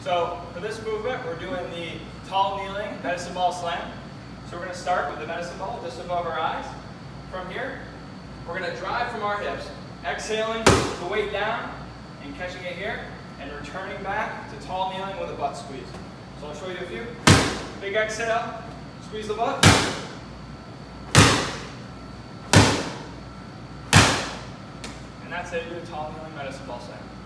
So for this movement, we're doing the tall kneeling medicine ball slam. So we're going to start with the medicine ball just above our eyes. From here, we're going to drive from our hips, exhaling the weight down and catching it here, and returning back to tall kneeling with a butt squeeze. So I'll show you a few. Big exhale, squeeze the butt. And that's how you do a tall kneeling medicine ball slam.